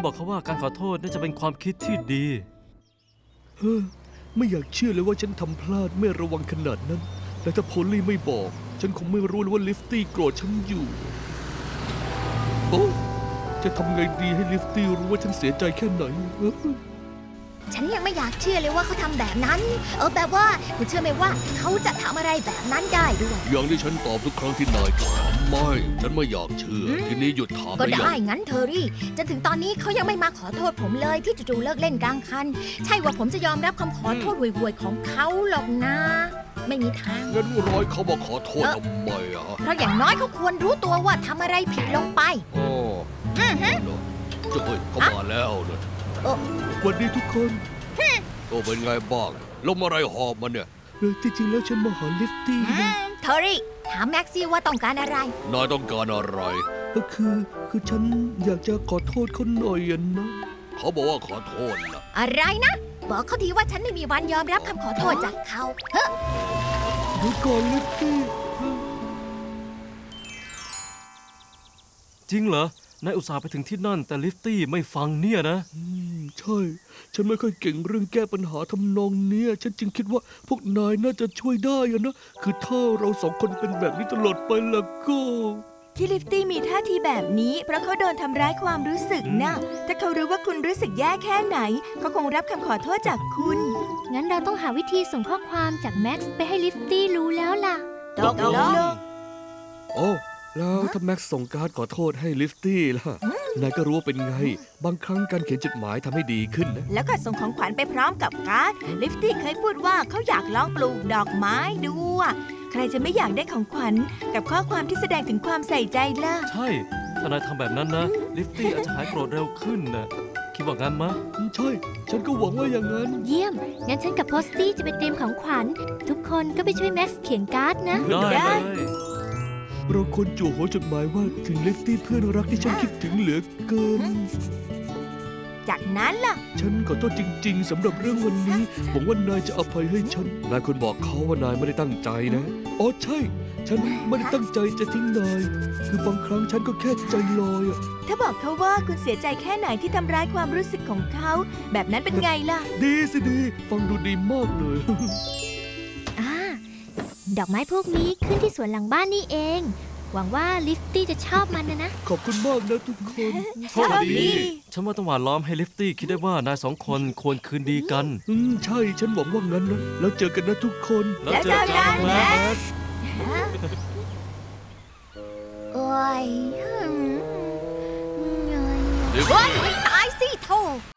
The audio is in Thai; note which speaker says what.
Speaker 1: บอกเขาว่าการขอโทษน่าจะเป็นความคิดที่ดี
Speaker 2: ไม่อยากเชื่อเลยว่าฉันทำพลาดไม่ระวังขนาดนั้นแต่ถ้าโพลี่ไม่บอกฉันคงไม่รู้เลยว่าลิฟตี้โกรธฉันอยู่โอ้จะทำไงดีให้ลิฟตี้รู้ว่าฉันเสียใจแค่ไหน
Speaker 3: ฉันยังไม่อยากเชื่อเลยว่าเขาทำแบบนั้นแบบว่าคุณเชื่อไหมว่าเขาจะทำอะไรแบบนั้นได้ด้วย
Speaker 2: อย่างที่ฉันตอบทุกครั้งที่นายถามไม่ฉันไม่อยากเชื่อทีนี้หยุดถาม
Speaker 3: ก็ได้งั้นเทอรี่จนถึงตอนนี้เขายังไม่มาขอโทษผมเลยที่จู่ๆเลิกเล่นกลางคันใช่ว่าผมจะยอมรับคำขอโทษห่วยๆของเขาหรอกนะไม่มีทาง
Speaker 2: งั้นร้อยเขามาขอโทษทำไม
Speaker 3: เพราะอย่างน้อยเขาควรรู้ตัวว่าทำอะไรผิดลงไป
Speaker 2: เจ้าเขามาแล้วนะวันนี้ทุกคนเป็นไงบ้างลมอะไรหอบมันเนี่ยที่จริงแล้วฉันมาหาลิฟตี้นะ
Speaker 3: เทอรี่ถามแม็กซี่ว่าต้องการอะไร
Speaker 2: นายต้องการอะไรก็คือฉันอยากจะขอโทษเขาหน่อยนะเขาบอกว่าขอโทษนะ
Speaker 3: อะไรนะบอกเขาทีว่าฉันไม่มีวันยอมรับคำขอโทษจากเขา
Speaker 2: เดี๋ยวก่อนลิฟตี้
Speaker 1: จริงเหรอนายอุตส่าห์ไปถึงที่นั่นแต่ลิฟตี้ไม่ฟังเนี่ยนะ
Speaker 2: ใช่ฉันไม่ค่อยเก่งเรื่องแก้ปัญหาทำนองนี้ฉันจึงคิดว่าพวกนายน่าจะช่วยได้นะคือถ้าเราสองคนเป็นแบบนี้ตลอดไปแล้วก็
Speaker 4: ที่ลิฟตี้มีท่าทีแบบนี้เพราะเขาโดนทำร้ายความรู้สึกนะถ้าเขารู้ว่าคุณรู้สึกแย่แค่ไหนเขาคงรับคำขอโทษจากคุณ
Speaker 5: งั้นเราต้องหาวิธีส่งข้อความจากแม็กซ์ไปให้ลิฟตี้รู้แล้วล่ะ
Speaker 4: ตกลง
Speaker 2: โอ้แล้วถ้าแม็กซ์ส่งการ์ดขอโทษให้ลิฟตี้ล่ะนายก็รู้ว่าเป็นไงบางครั้งการเขียนจดหมายทำให้ดีขึ้นนะ
Speaker 4: แล้วก็ส่งของขวัญไปพร้อมกับการ์ดลิฟตี้เคยพูดว่าเขาอยากลองปลูกดอกไม้ดูใครจะไม่อยากได้ของขวัญกับข้อความที่แสดงถึงความใส่ใจล่ะ
Speaker 1: ใช่ถ้านายทำแบบนั้นนะลิฟตี้อาจจะหายโกรธเร็วขึ้นนะคิดว่างั้นมะ
Speaker 2: ใช่ฉันก็หวังว่าอย่างนั้น
Speaker 5: เยี่ยมงั้นฉันกับโพสตี้จะไปเตรียมของขวัญทุกคนก็ไปช่วยแม็กซ์เขียนการ์ดนะ
Speaker 1: ได้
Speaker 2: เราควรจู่หัวจดหมายว่าถึงลิฟตี้เพื่อนรักที่ฉันคิดถึงเหลือเกิน
Speaker 4: จากนั้นล่ะ
Speaker 2: ฉันขอโทษจริงๆสำหรับเรื่องวันนี้หวังว่านายจะอภัยให้ฉันนายควรบอกเขาว่านายไม่ได้ตั้งใจนะอ๋อใช่ฉันไม่ได้ตั้งใจจะทิ้งนายคือบางครั้งฉันก็แค่ใจลอย
Speaker 4: ถ้าบอกเขาว่าคุณเสียใจแค่ไหนที่ทำร้ายความรู้สึกของเขาแบบนั้นเป็นไงล่ะ
Speaker 2: ดีสิดีฟังดูดีมากเลย
Speaker 5: ดอกไม้พวกนี้ขึ้นที่สวนหลังบ้านนี่เองหวังว่าลิฟตี้จะชอบมันนะ
Speaker 2: ขอบคุณมากนะทุกคน
Speaker 1: โชคดีฉันว่าต้องหวานล้อมให้ลิฟตี้คิดได้ว่านายสองคนควรคืนดีกัน
Speaker 2: ใช่ฉันหวังว่างั้นนะแล้วเจอกันนะทุกคน
Speaker 1: แล้วเจอกันนะ
Speaker 3: โอ้ยตายสิโธ่